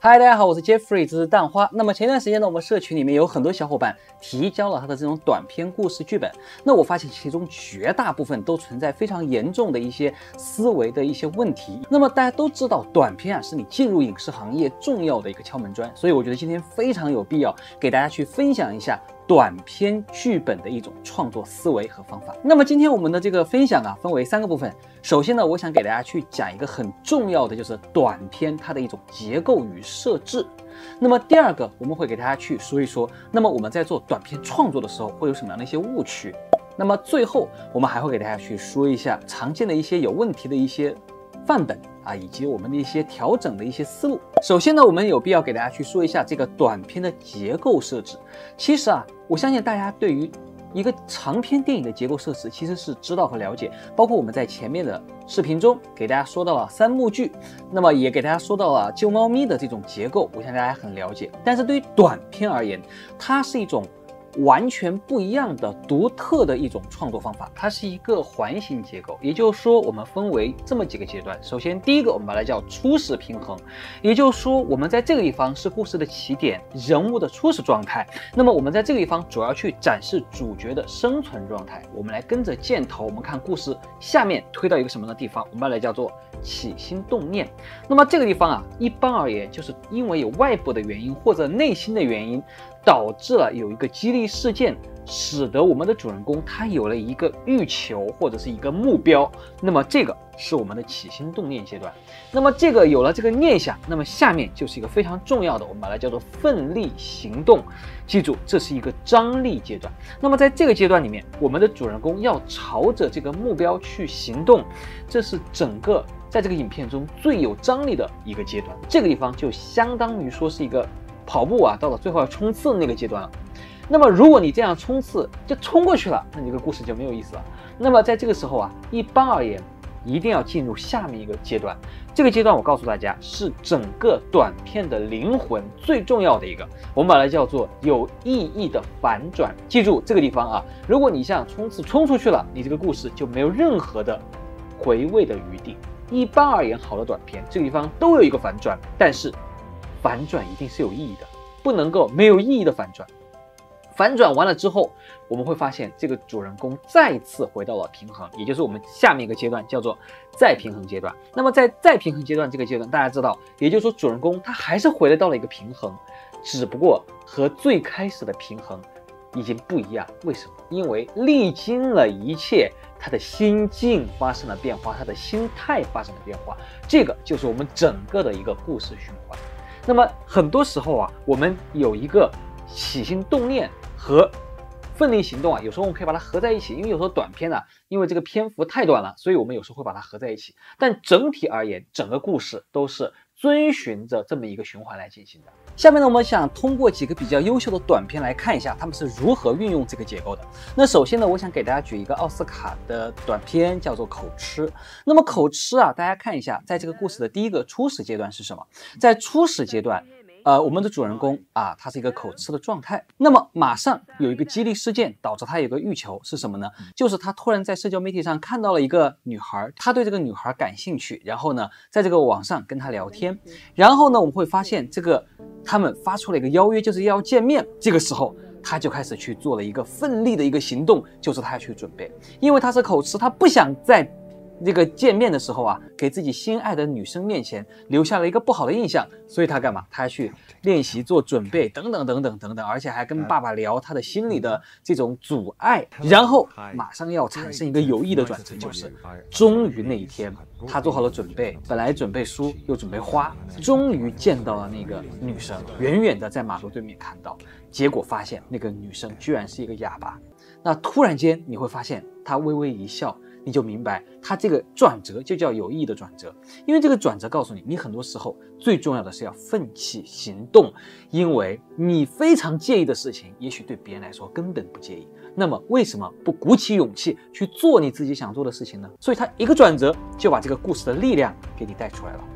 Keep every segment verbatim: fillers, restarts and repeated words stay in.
嗨，大家好，我是 Jeffrey 之蛋花。那么前段时间呢，我们社群里面有很多小伙伴提交了他的这种短篇故事剧本。那我发现其中绝大部分都存在非常严重的一些思维的一些问题。那么大家都知道，短篇啊是你进入影视行业重要的一个敲门砖，所以我觉得今天非常有必要给大家去分享一下短篇剧本的一种创作思维和方法。那么今天我们的这个分享啊，分为三个部分。首先呢，我想给大家去讲一个很重要的，就是短篇它的一种结构与设置。那么第二个，我们会给大家去说一说，那么我们在做短篇创作的时候会有什么样的一些误区。那么最后，我们还会给大家去说一下常见的一些有问题的一些范本啊，以及我们的一些调整的一些思路。首先呢，我们有必要给大家去说一下这个短篇的结构设置。其实啊，我相信大家对于一个长篇电影的结构设置其实是知道和了解，包括我们在前面的视频中给大家说到了三幕剧，那么也给大家说到了救猫咪的这种结构，我相信大家很了解。但是对于短篇而言，它是一种完全不一样的独特的一种创作方法，它是一个环形结构，也就是说我们分为这么几个阶段。首先第一个我们把它叫初始平衡，也就是说我们在这个地方是故事的起点，人物的初始状态，那么我们在这个地方主要去展示主角的生存状态。我们来跟着箭头，我们看故事下面推到一个什么样的地方，我们把它叫做起心动念。那么这个地方啊，一般而言就是因为有外部的原因或者内心的原因，导致了有一个激励事件，使得我们的主人公他有了一个欲求或者是一个目标，那么这个是我们的起心动念阶段。那么这个有了这个念想，那么下面就是一个非常重要的，我们把它叫做奋力行动。记住，这是一个张力阶段。那么在这个阶段里面，我们的主人公要朝着这个目标去行动，这是整个在这个影片中最有张力的一个阶段。这个地方就相当于说是一个跑步啊，到了最后要冲刺的那个阶段了。那么如果你这样冲刺就冲过去了，那你这个故事就没有意思了。那么在这个时候啊，一般而言一定要进入下面一个阶段。这个阶段我告诉大家是整个短片的灵魂最重要的一个，我们把它叫做有意义的反转。记住这个地方啊，如果你像冲刺冲出去了，你这个故事就没有任何的回味的余地。一般而言，好的短片这个地方都有一个反转，但是反转一定是有意义的，不能够没有意义的反转。反转完了之后，我们会发现这个主人公再次回到了平衡，也就是我们下面一个阶段叫做再平衡阶段。那么在再平衡阶段这个阶段，大家知道，也就是说主人公他还是回来到了一个平衡，只不过和最开始的平衡已经不一样。为什么？因为历经了一切，他的心境发生了变化，他的心态发生了变化，这个就是我们整个的一个故事循环。那么很多时候啊，我们有一个起心动念和奋力行动啊，有时候我们可以把它合在一起，因为有时候短片呢、啊，因为这个篇幅太短了，所以我们有时候会把它合在一起。但整体而言，整个故事都是遵循着这么一个循环来进行的。下面呢，我们想通过几个比较优秀的短片来看一下他们是如何运用这个结构的。那首先呢，我想给大家举一个奥斯卡的短片，叫做《口吃》。那么口吃啊，大家看一下，在这个故事的第一个初始阶段是什么？在初始阶段，呃，我们的主人公啊，他是一个口吃的状态。那么马上有一个激励事件，导致他有个欲求是什么呢？就是他突然在社交媒体上看到了一个女孩，他对这个女孩感兴趣，然后呢，在这个网上跟她聊天，然后呢，我们会发现这个他们发出了一个邀约，就是要见面。这个时候他就开始去做了一个奋力的一个行动，就是他要去准备，因为他是口吃，他不想在这个见面的时候啊，给自己心爱的女生面前留下了一个不好的印象，所以他干嘛？他还去练习做准备，等等等等等等，而且还跟爸爸聊他的心里的这种阻碍，然后马上要产生一个有益的转折，就是终于那一天，他做好了准备，本来准备书又准备花，终于见到了那个女生，远远的在马路对面看到，结果发现那个女生居然是一个哑巴。那突然间你会发现她微微一笑，你就明白它这个转折就叫有意义的转折。因为这个转折告诉你，你很多时候最重要的是要奋起行动，因为你非常介意的事情，也许对别人来说根本不介意，那么为什么不鼓起勇气去做你自己想做的事情呢？所以它一个转折就把这个故事的力量给你带出来了。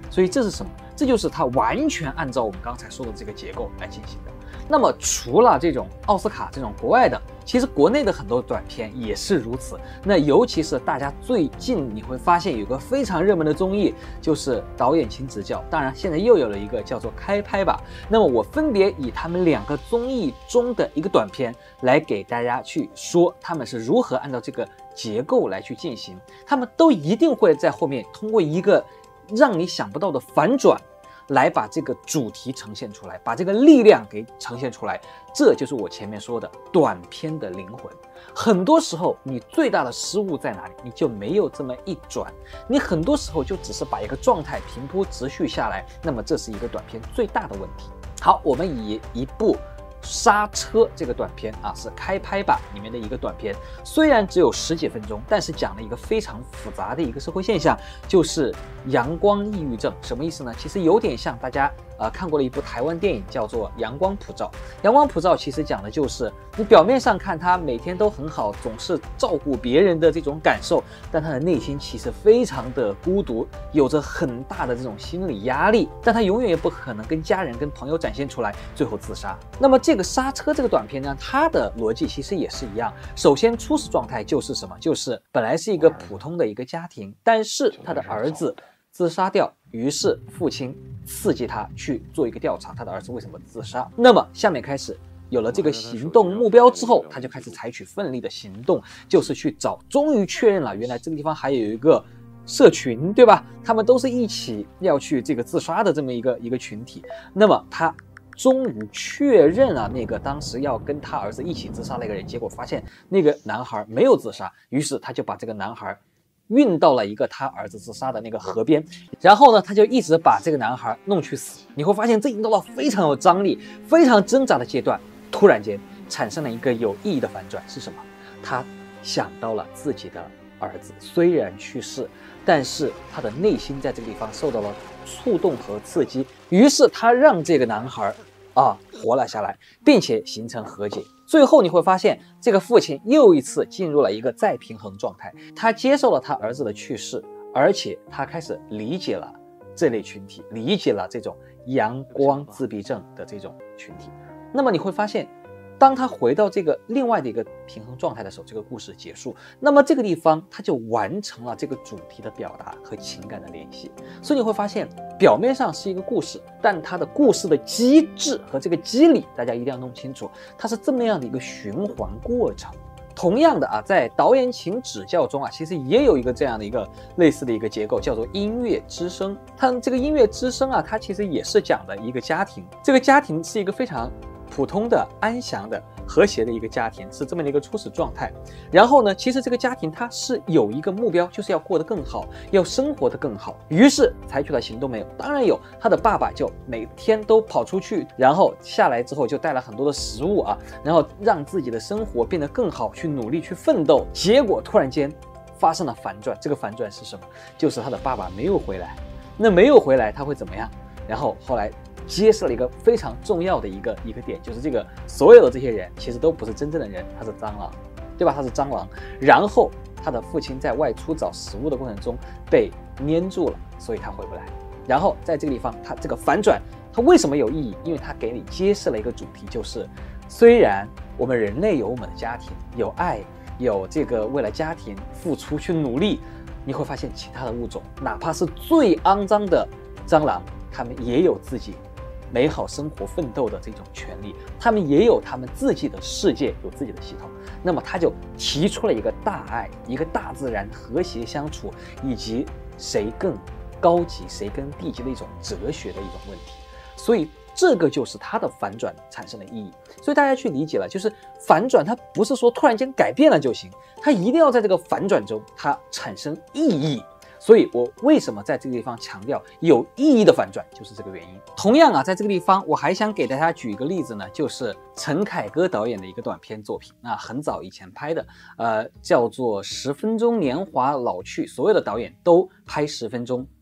所以这是什么？这就是他完全按照我们刚才说的这个结构来进行的。那么除了这种奥斯卡这种国外的，其实国内的很多短片也是如此。那尤其是大家最近你会发现有个非常热门的综艺，就是导演请指教。当然现在又有了一个叫做开拍吧。那么我分别以他们两个综艺中的一个短片来给大家去说他们是如何按照这个结构来去进行，他们都一定会在后面通过一个让你想不到的反转来把这个主题呈现出来，把这个力量给呈现出来。这就是我前面说的短片的灵魂。很多时候你最大的失误在哪里？你就没有这么一转，你很多时候就只是把一个状态平铺直叙下来，那么这是一个短片最大的问题。好，我们以一部刹车这个短片啊，是开拍吧里面的一个短片，虽然只有十几分钟，但是讲了一个非常复杂的一个社会现象，就是阳光抑郁症。什么意思呢？其实有点像大家呃看过了一部台湾电影叫做《阳光普照》。阳光普照其实讲的就是你表面上看他每天都很好，总是照顾别人的这种感受，但他的内心其实非常的孤独，有着很大的这种心理压力，但他永远也不可能跟家人跟朋友展现出来，最后自杀。那么这个刹车这个短片呢，它的逻辑其实也是一样。首先初始状态就是什么？就是本来是一个普通的一个家庭，但是他的儿子自杀掉，于是父亲刺激他去做一个调查，他的儿子为什么自杀。那么下面开始有了这个行动目标之后，他就开始采取奋力的行动，就是去找，终于确认了原来这个地方还有一个社群，对吧？他们都是一起要去这个自杀的这么一个一个群体。那么他终于确认了那个当时要跟他儿子一起自杀那个人，结果发现那个男孩没有自杀，于是他就把这个男孩运到了一个他儿子自杀的那个河边，然后呢，他就一直把这个男孩弄去死。你会发现这已经到了非常有张力、非常挣扎的阶段，突然间产生了一个有意义的反转，是什么？他想到了自己的儿子虽然去世，但是他的内心在这个地方受到了触动和刺激，于是他让这个男孩啊活了下来，并且形成和解。最后你会发现，这个父亲又一次进入了一个再平衡状态，他接受了他儿子的去世，而且他开始理解了这类群体，理解了这种阳光自闭症的这种群体。那么你会发现，当他回到这个另外的一个平衡状态的时候，这个故事结束，那么这个地方他就完成了这个主题的表达和情感的联系。所以你会发现，表面上是一个故事，但它的故事的机制和这个机理，大家一定要弄清楚，它是这么样的一个循环过程。同样的啊，在导演请指教中啊，其实也有一个这样的一个类似的一个结构，叫做音乐之声。它这个音乐之声啊，它其实也是讲的一个家庭，这个家庭是一个非常普通的、安详的、和谐的一个家庭，是这么的一个初始状态。然后呢，其实这个家庭它是有一个目标，就是要过得更好，要生活得更好。于是采取了行动没有？当然有。他的爸爸就每天都跑出去，然后下来之后就带了很多的食物啊，然后让自己的生活变得更好，去努力去奋斗。结果突然间发生了反转，这个反转是什么？就是他的爸爸没有回来。那没有回来，他会怎么样？然后后来揭示了一个非常重要的一个一个点，就是这个所有的这些人其实都不是真正的人，他是蟑螂，对吧？他是蟑螂。然后他的父亲在外出找食物的过程中被粘住了，所以他回不来。然后在这个地方，他这个反转，它为什么有意义？因为它给你揭示了一个主题，就是虽然我们人类有我们的家庭，有爱，有这个为了家庭付出去努力，你会发现其他的物种，哪怕是最肮脏的蟑螂，他们也有自己美好生活奋斗的这种权利，他们也有他们自己的世界，有自己的系统。那么他就提出了一个大爱，一个大自然和谐相处，以及谁更高级谁更低级的一种哲学的一种问题。所以这个就是它的反转产生的意义。所以大家去理解了，就是反转它不是说突然间改变了就行，它一定要在这个反转中它产生意义。所以我为什么在这个地方强调有意义的反转，就是这个原因。同样啊，在这个地方我还想给大家举一个例子呢，就是陈凯歌导演的一个短片作品，那很早以前拍的，呃，叫做《十分钟年华老去》，所有的导演都拍十分钟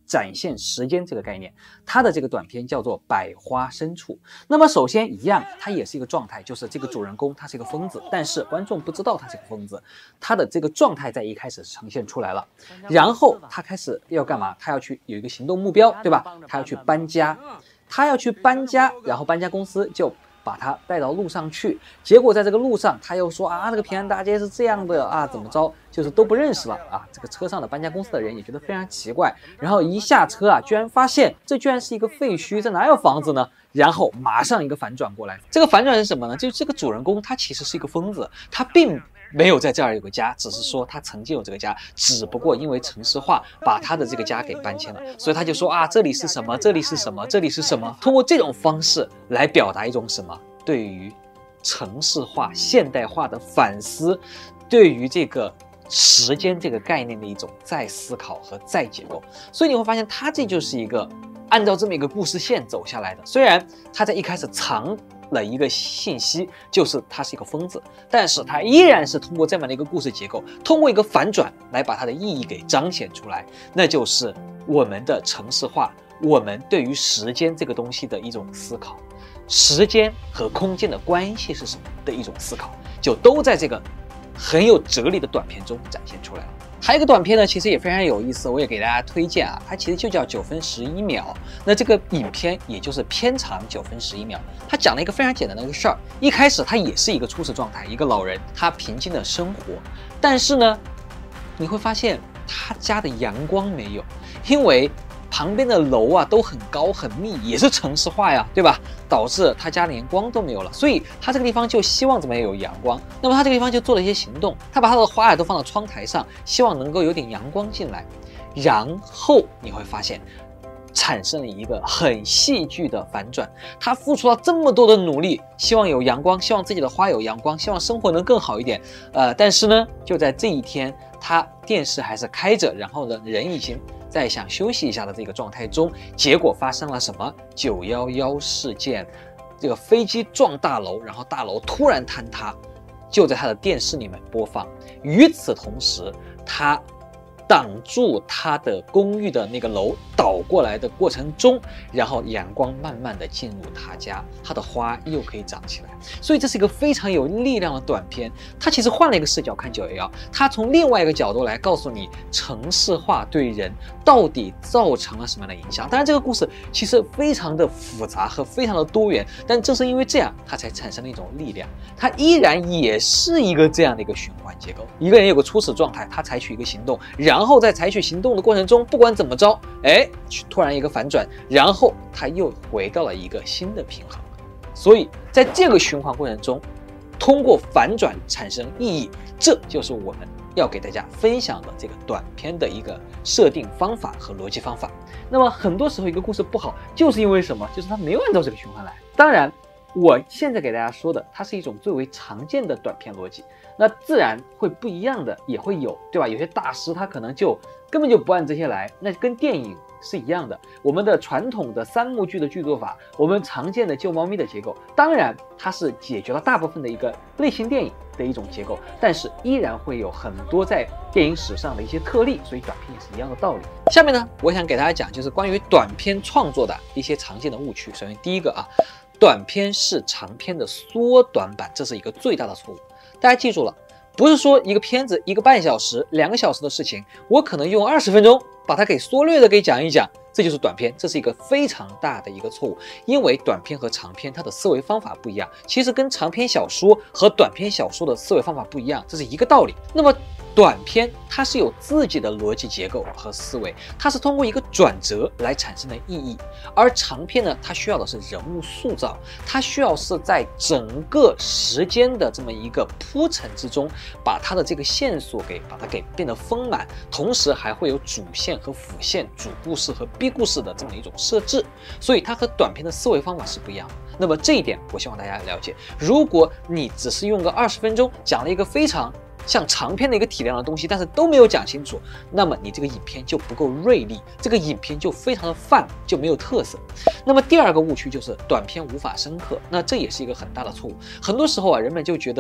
展现时间这个概念。它的这个短片叫做《百花深处》。那么首先一样，它也是一个状态，就是这个主人公他是一个疯子，但是观众不知道他是个疯子，他的这个状态在一开始呈现出来了。然后他开始要干嘛？他要去有一个行动目标，对吧？他要去搬家，他要去搬家，然后搬家公司就把他带到路上去，结果在这个路上他又说啊，这个平安大街是这样的啊，怎么着，就是都不认识了啊。这个车上的搬家公司的人也觉得非常奇怪，然后一下车啊，居然发现这居然是一个废墟，这哪有房子呢？然后马上一个反转过来，这个反转是什么呢？就是这个主人公他其实是一个疯子，他并没有在这儿有个家，只是说他曾经有这个家，只不过因为城市化把他的这个家给搬迁了，所以他就说啊，这里是什么，这里是什么，这里是什么，通过这种方式来表达一种什么对于城市化现代化的反思，对于这个时间这个概念的一种再思考和再结构。所以你会发现他这就是一个按照这么一个故事线走下来的，虽然他在一开始藏了一个信息，就是他是一个疯子，但是他依然是通过这么的一个故事结构，通过一个反转来把它的意义给彰显出来，那就是我们的城市化，我们对于时间这个东西的一种思考，时间和空间的关系是什么的一种思考，就都在这个很有哲理的短片中展现出来了。还有一个短片呢，其实也非常有意思，我也给大家推荐啊，它其实就叫九分十一秒。那这个影片也就是片长九分十一秒，它讲了一个非常简单的一个事儿。一开始它也是一个初始状态，一个老人他平静的生活，但是呢，你会发现他家的阳光没有，因为旁边的楼啊都很高很密，也是城市化呀，对吧？导致他家连光都没有了，所以他这个地方就希望怎么样有阳光。那么他这个地方就做了一些行动，他把他的花啊都放到窗台上，希望能够有点阳光进来。然后你会发现，产生了一个很戏剧的反转。他付出了这么多的努力，希望有阳光，希望自己的花有阳光，希望生活能更好一点。呃，但是呢，就在这一天，他电视还是开着，然后呢，人已经在想休息一下的这个状态中，结果发生了什么？九一一事件，这个飞机撞大楼，然后大楼突然坍塌，就在他的电视里面播放。与此同时，他挡住他的公寓的那个楼倒过来的过程中，然后阳光慢慢的进入他家，他的花又可以长起来。所以这是一个非常有力量的短片。他其实换了一个视角看九一一，他从另外一个角度来告诉你城市化对人到底造成了什么样的影响。当然这个故事其实非常的复杂和非常的多元，但正是因为这样，它才产生了一种力量。它依然也是一个这样的一个循环结构，一个人有个初始状态，他采取一个行动，然后在采取行动的过程中，不管怎么着，哎，突然一个反转，然后他又回到了一个新的平衡。所以在这个循环过程中，通过反转产生意义，这就是我们要给大家分享的这个短片的一个设定方法和逻辑方法。那么很多时候一个故事不好，就是因为什么？就是它没有按照这个循环来。当然我现在给大家说的，它是一种最为常见的短片逻辑，那自然会不一样的也会有，对吧？有些大师他可能就根本就不按这些来，那跟电影是一样的。我们的传统的三幕剧的剧作法，我们常见的救猫咪的结构，当然它是解决了大部分的一个类型电影的一种结构，但是依然会有很多在电影史上的一些特例，所以短片也是一样的道理。下面呢，我想给大家讲就是关于短片创作的一些常见的误区。首先第一个啊，短片是长片的缩短版，这是一个最大的错误。大家记住了，不是说一个片子一个半小时、两个小时的事情，我可能用二十分钟把它给缩略的给讲一讲，这就是短片，这是一个非常大的一个错误。因为短片和长片它的思维方法不一样，其实跟长篇小说和短篇小说的思维方法不一样，这是一个道理。那么短片它是有自己的逻辑结构和思维，它是通过一个转折来产生的意义，而长片呢，它需要的是人物塑造，它需要是在整个时间的这么一个铺陈之中，把它的这个线索给把它给变得丰满，同时还会有主线和辅线、主故事和 B 故事的这么一种设置，所以它和短片的思维方法是不一样的。那么这一点我希望大家了解，如果你只是用个二十分钟讲了一个非常像长篇的一个体量的东西，但是都没有讲清楚，那么你这个影片就不够锐利，这个影片就非常的泛，就没有特色。那么第二个误区就是短片无法深刻，那这也是一个很大的错误。很多时候啊，人们就觉得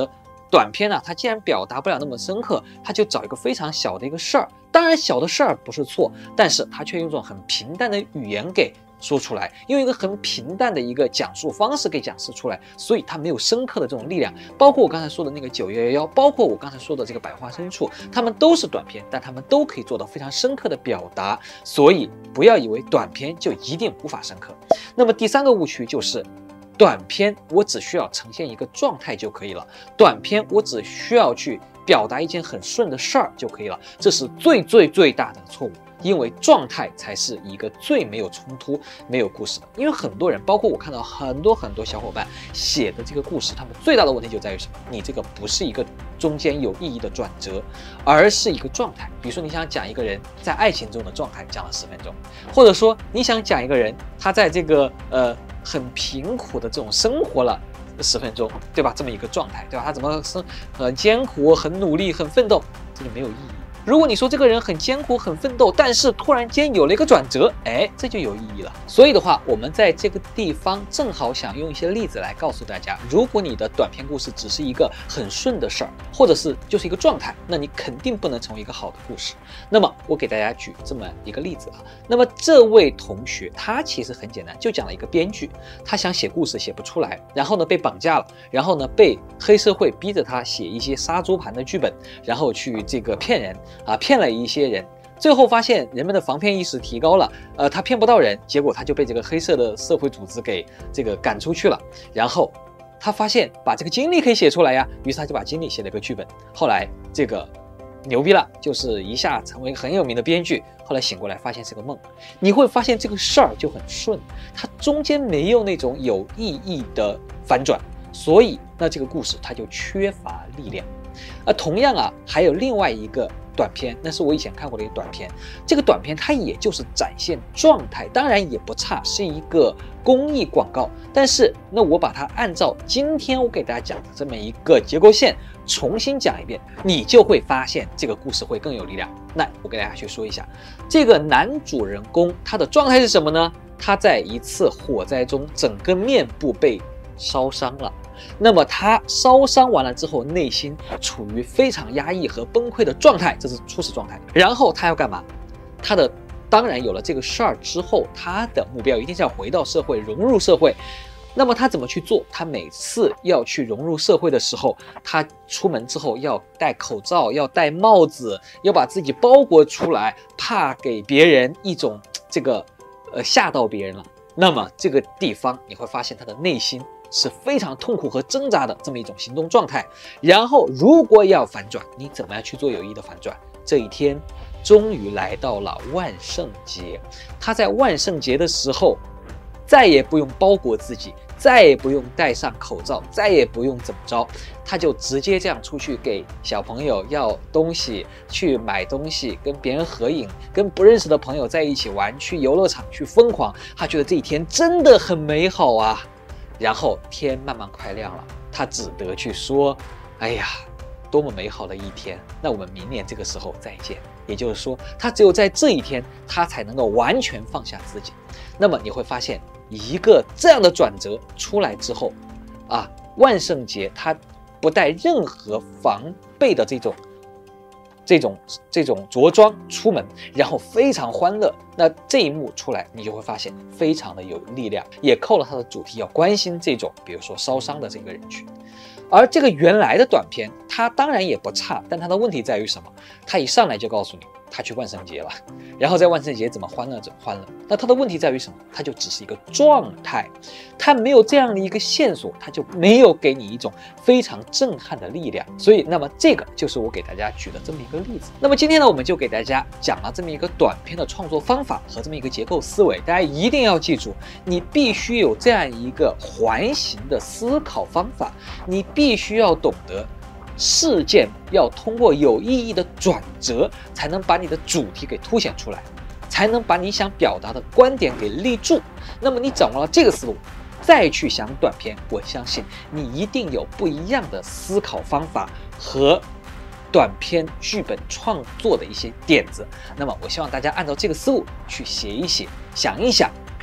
短篇呢，它既然表达不了那么深刻，它就找一个非常小的一个事儿。当然，小的事儿不是错，但是它却用一种很平淡的语言给说出来，用一个很平淡的一个讲述方式给讲述出来，所以它没有深刻的这种力量。包括我刚才说的那个九一一，包括我刚才说的这个百花深处，它们都是短篇，但它们都可以做到非常深刻的表达。所以不要以为短篇就一定无法深刻。那么第三个误区就是，短篇我只需要呈现一个状态就可以了，短篇我只需要去表达一件很顺的事儿就可以了，这是最最最大的错误。因为状态才是一个最没有冲突、没有故事的。因为很多人，包括我看到很多很多小伙伴写的这个故事，他们最大的问题就在于什么？你这个不是一个中间有意义的转折，而是一个状态。比如说，你想讲一个人在爱情中的状态，讲了十分钟；或者说你想讲一个人他在这个呃很贫苦的这种生活了十分钟，对吧？这么一个状态，对吧？他怎么生很艰苦、很努力、很奋斗，这就没有意义。如果你说这个人很艰苦、很奋斗，但是突然间有了一个转折，哎，这就有意义了。所以的话，我们在这个地方正好想用一些例子来告诉大家，如果你的短篇故事只是一个很顺的事儿，或者是就是一个状态，那你肯定不能成为一个好的故事。那么我给大家举这么一个例子啊，那么这位同学他其实很简单，就讲了一个编剧，他想写故事写不出来，然后呢被绑架了，然后呢被黑社会逼着他写一些杀猪盘的剧本，然后去这个骗人。啊，骗了一些人，最后发现人们的防骗意识提高了，呃，他骗不到人，结果他就被这个黑色的社会组织给这个赶出去了。然后他发现把这个经历可以写出来呀，于是他就把经历写了个剧本。后来这个牛逼了，就是一下成为很有名的编剧。后来醒过来发现是个梦，你会发现这个事儿就很顺，它中间没有那种有意义的反转，所以那这个故事它就缺乏力量。而同样啊，还有另外一个短片，那是我以前看过的一个短片。这个短片它也就是展现状态，当然也不差，是一个公益广告。但是那我把它按照今天我给大家讲的这么一个结构线重新讲一遍，你就会发现这个故事会更有力量。那我给大家去说一下，这个男主人公他的状态是什么呢？他在一次火灾中，整个面部被烧伤了。那么他烧伤完了之后，内心处于非常压抑和崩溃的状态，这是初始状态。然后他要干嘛？他的当然有了这个事儿之后，他的目标一定是要回到社会，融入社会。那么他怎么去做？他每次要去融入社会的时候，他出门之后要戴口罩，要戴帽子，要把自己包裹出来，怕给别人一种这个呃吓到别人了。那么这个地方你会发现他的内心是非常痛苦和挣扎的这么一种行动状态。然后如果要反转，你怎么样去做有意义的反转？这一天终于来到了万圣节，他在万圣节的时候再也不用包裹自己，再也不用戴上口罩，再也不用怎么着，他就直接这样出去给小朋友要东西，去买东西，跟别人合影，跟不认识的朋友在一起玩，去游乐场去疯狂。他觉得这一天真的很美好啊。然后天慢慢快亮了，他只得去说，哎呀，多么美好的一天，那我们明年这个时候再见。也就是说，他只有在这一天，他才能够完全放下自己。那么你会发现，一个这样的转折出来之后啊，万圣节他不带任何防备的这种这种这种着装出门，然后非常欢乐。那这一幕出来，你就会发现非常的有力量，也扣了他的主题，要关心这种比如说烧伤的这个人群。而这个原来的短片，它当然也不差，但它的问题在于什么？它一上来就告诉你，他去万圣节了，然后在万圣节怎么欢乐怎么欢乐。那它的问题在于什么？它就只是一个状态，它没有这样的一个线索，它就没有给你一种非常震撼的力量。所以，那么这个就是我给大家举的这么一个例子。那么今天呢，我们就给大家讲了这么一个短片的创作方法和这么一个结构思维。大家一定要记住，你必须有这样一个环形的思考方法，你必须要懂得事件要通过有意义的转折，才能把你的主题给凸显出来，才能把你想表达的观点给立住。那么你掌握了这个思路，再去想短片，我相信你一定有不一样的思考方法和短片剧本创作的一些点子。那么我希望大家按照这个思路去写一写，想一想，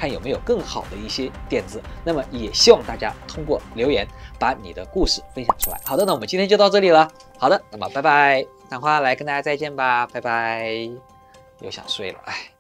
看有没有更好的一些点子。那么也希望大家通过留言把你的故事分享出来。好的，那我们今天就到这里了。好的，那么拜拜，蛋花来跟大家再见吧，拜拜。又想睡了，哎。